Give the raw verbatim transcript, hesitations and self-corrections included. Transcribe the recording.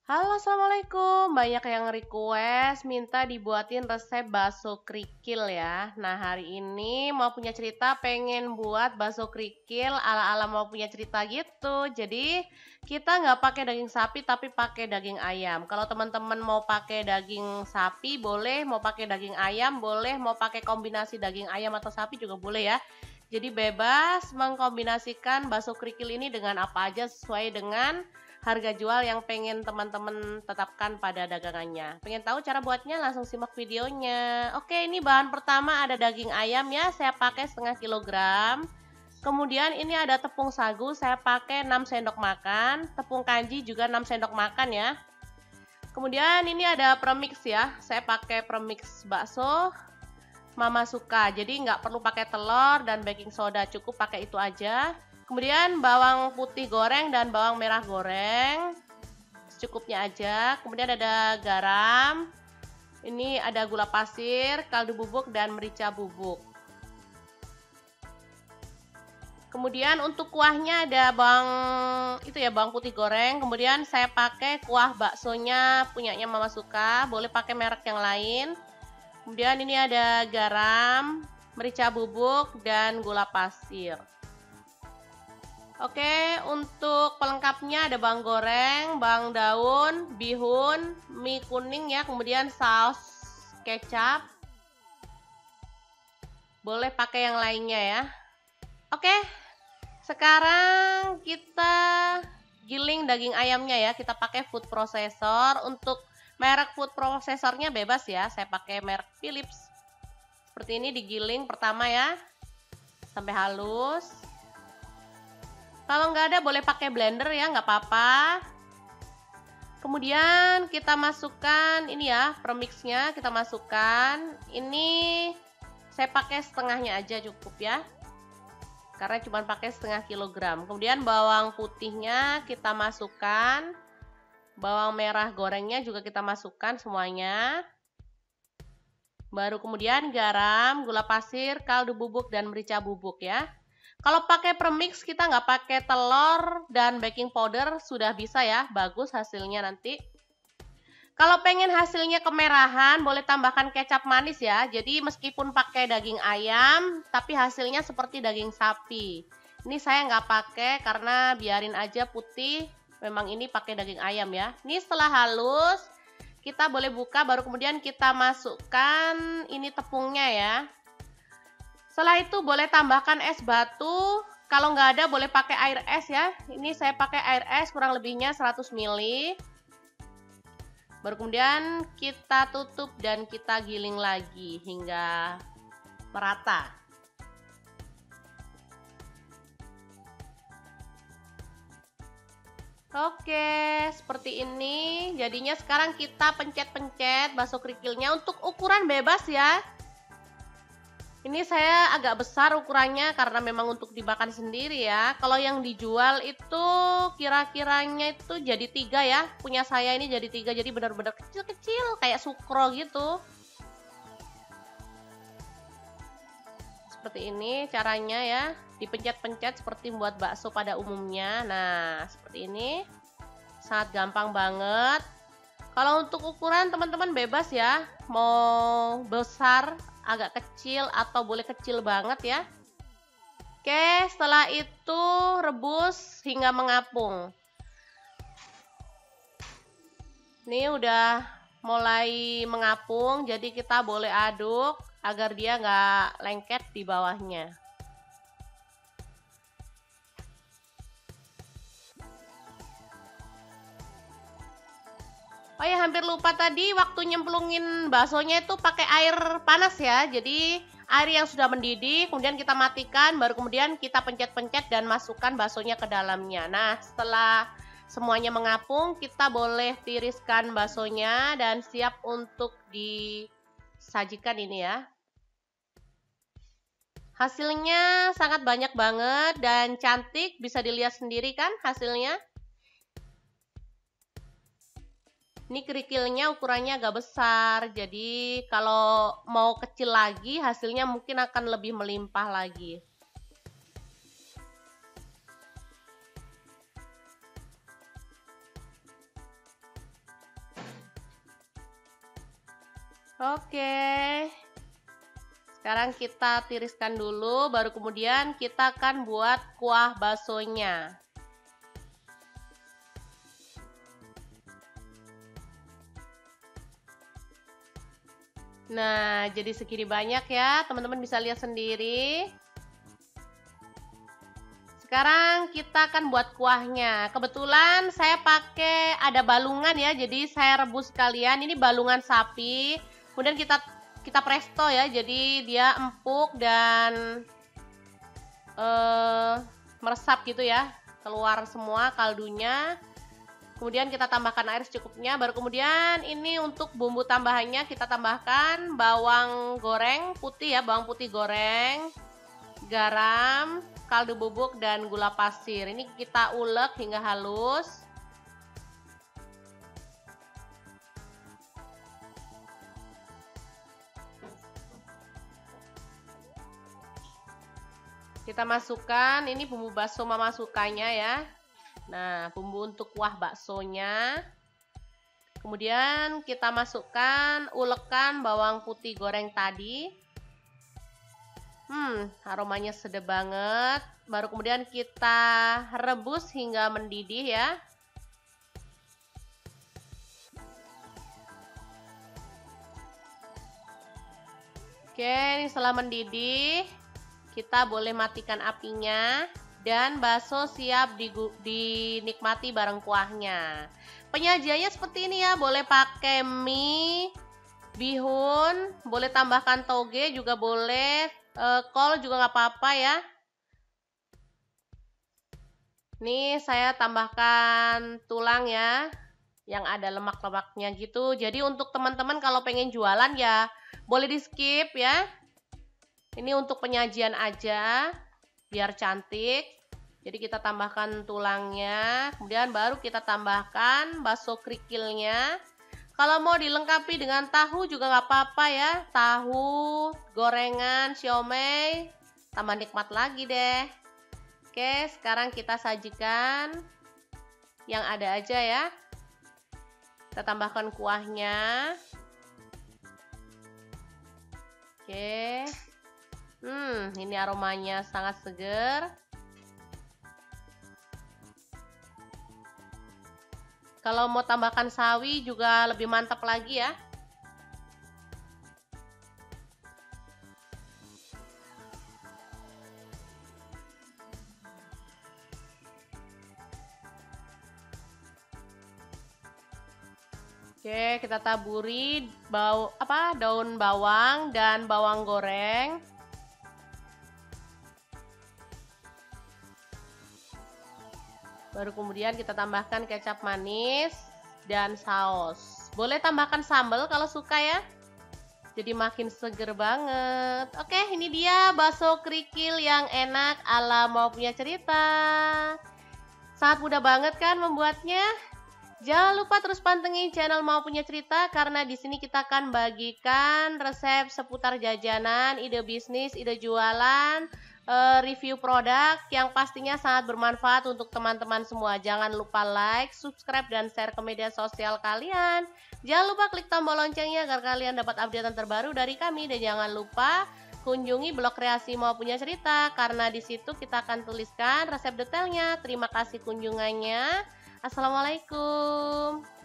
Halo, assalamualaikum. Banyak yang request minta dibuatin resep bakso krikil ya. Nah, hari ini mau punya cerita pengen buat bakso krikil ala-ala mau punya cerita gitu. Jadi kita nggak pakai daging sapi tapi pakai daging ayam. Kalau teman-teman mau pakai daging sapi boleh, mau pakai daging ayam boleh, mau pakai kombinasi daging ayam atau sapi juga boleh ya. Jadi bebas mengkombinasikan bakso krikil ini dengan apa aja sesuai dengan harga jual yang pengen teman-teman tetapkan pada dagangannya. Pengen tahu cara buatnya? Langsung simak videonya. Oke, ini bahan pertama ada daging ayam ya, saya pakai setengah kilogram. Kemudian ini ada tepung sagu, saya pakai enam sendok makan. Tepung kanji juga enam sendok makan ya. Kemudian ini ada premix ya, saya pakai premix bakso Mama Suka. Jadi nggak perlu pakai telur dan baking soda, cukup pakai itu aja. Kemudian bawang putih goreng dan bawang merah goreng secukupnya aja. Kemudian ada garam, ini ada gula pasir, kaldu bubuk, dan merica bubuk. Kemudian untuk kuahnya ada bawang itu ya bawang putih goreng. Kemudian saya pakai kuah baksonya punyanya Mama Suka, boleh pakai merek yang lain. Kemudian ini ada garam, merica bubuk, dan gula pasir. Oke, untuk pelengkapnya ada bawang goreng, bawang daun, bihun, mie kuning ya, kemudian saus kecap. Boleh pakai yang lainnya ya. Oke, sekarang kita giling daging ayamnya ya. Kita pakai food processor. Untuk merek food processornya bebas ya. Saya pakai merek Philips. Seperti ini digiling pertama ya, sampai halus. Kalau nggak ada boleh pakai blender ya, nggak apa-apa. Kemudian kita masukkan ini ya, premixnya kita masukkan. Ini saya pakai setengahnya aja cukup ya, karena cuma pakai setengah kilogram. Kemudian bawang putihnya kita masukkan, bawang merah gorengnya juga kita masukkan semuanya. Baru kemudian garam, gula pasir, kaldu bubuk, dan merica bubuk ya. Kalau pakai premix kita nggak pakai telur dan baking powder sudah bisa ya, bagus hasilnya nanti. Kalau pengen hasilnya kemerahan boleh tambahkan kecap manis ya. Jadi meskipun pakai daging ayam tapi hasilnya seperti daging sapi. Ini saya nggak pakai karena biarin aja putih. Memang ini pakai daging ayam ya. Ini setelah halus kita boleh buka, baru kemudian kita masukkan ini tepungnya ya. Setelah itu boleh tambahkan es batu, kalau nggak ada boleh pakai air es ya. Ini saya pakai air es kurang lebihnya seratus mililiter. Baru kemudian kita tutup dan kita giling lagi hingga merata. Oke, seperti ini. Jadinya sekarang kita pencet-pencet bakso krikilnya. Untuk ukuran bebas ya. Ini saya agak besar ukurannya karena memang untuk dimakan sendiri ya. Kalau yang dijual itu kira-kiranya itu jadi tiga ya. Punya saya ini jadi tiga, jadi benar-benar kecil-kecil kayak sukro gitu. Seperti ini caranya ya. Dipencet-pencet seperti membuat bakso pada umumnya. Nah, seperti ini. Sangat gampang banget. Kalau untuk ukuran teman-teman bebas ya. Mau besar, agak kecil, atau boleh kecil banget ya. Oke, setelah itu rebus hingga mengapung. Ini udah mulai mengapung, jadi kita boleh aduk agar dia nggak lengket di bawahnya. Oh ya, hampir lupa tadi waktu nyemplungin baksonya itu pakai air panas ya. Jadi air yang sudah mendidih, kemudian kita matikan, baru kemudian kita pencet-pencet dan masukkan baksonya ke dalamnya. Nah, setelah semuanya mengapung, kita boleh tiriskan baksonya dan siap untuk disajikan ini ya. Hasilnya sangat banyak banget dan cantik, bisa dilihat sendiri kan hasilnya. Ini kerikilnya ukurannya agak besar, jadi kalau mau kecil lagi hasilnya mungkin akan lebih melimpah lagi. Oke. Sekarang kita tiriskan dulu, baru kemudian kita akan buat kuah baksonya. Nah, jadi segini banyak ya, teman-teman bisa lihat sendiri. Sekarang kita akan buat kuahnya. Kebetulan saya pakai ada balungan ya, jadi saya rebus sekalian. Ini balungan sapi. Kemudian kita kita presto ya, jadi dia empuk dan eh, meresap gitu ya, keluar semua kaldunya. Kemudian kita tambahkan air secukupnya. Baru kemudian ini untuk bumbu tambahannya kita tambahkan bawang goreng putih ya, bawang putih goreng, garam, kaldu bubuk, dan gula pasir. Ini kita ulek hingga halus. Kita masukkan, ini bumbu bakso mama sukanya ya. Nah, bumbu untuk kuah baksonya. Kemudian kita masukkan ulekan bawang putih goreng tadi. Hmm, aromanya sedap banget. Baru kemudian kita rebus hingga mendidih ya. Oke, ini setelah mendidih, kita boleh matikan apinya. Dan bakso siap dinikmati bareng kuahnya. Penyajiannya seperti ini ya, boleh pakai mie, bihun, boleh tambahkan toge juga boleh, e, kol juga nggak apa-apa ya. Nih saya tambahkan tulang ya, yang ada lemak-lemaknya gitu. Jadi untuk teman-teman kalau pengen jualan ya boleh di skip ya. Ini untuk penyajian aja, biar cantik. Jadi kita tambahkan tulangnya, kemudian baru kita tambahkan bakso krikilnya. Kalau mau dilengkapi dengan tahu juga nggak apa-apa ya, tahu, gorengan, siomay, tambah nikmat lagi deh. Oke, sekarang kita sajikan yang ada aja ya. Kita tambahkan kuahnya. Oke. Hmm, ini aromanya sangat seger. Kalau mau tambahkan sawi juga lebih mantap lagi ya. Oke, kita taburi bau apa daun bawang dan bawang goreng. Baru kemudian kita tambahkan kecap manis dan saus. Boleh tambahkan sambal kalau suka ya. Jadi makin seger banget. Oke, ini dia bakso krikil yang enak ala Mau Punya Cerita. Sangat mudah banget kan membuatnya? Jangan lupa terus pantengin channel Mau Punya Cerita karena di sini kita akan bagikan resep seputar jajanan, ide bisnis, ide jualan, review produk yang pastinya sangat bermanfaat untuk teman-teman semua. Jangan lupa like, subscribe, dan share ke media sosial kalian. Jangan lupa klik tombol loncengnya agar kalian dapat update terbaru dari kami. Dan jangan lupa kunjungi blog kreasi Mau Punya Cerita karena di situ kita akan tuliskan resep detailnya. Terima kasih kunjungannya. Assalamualaikum.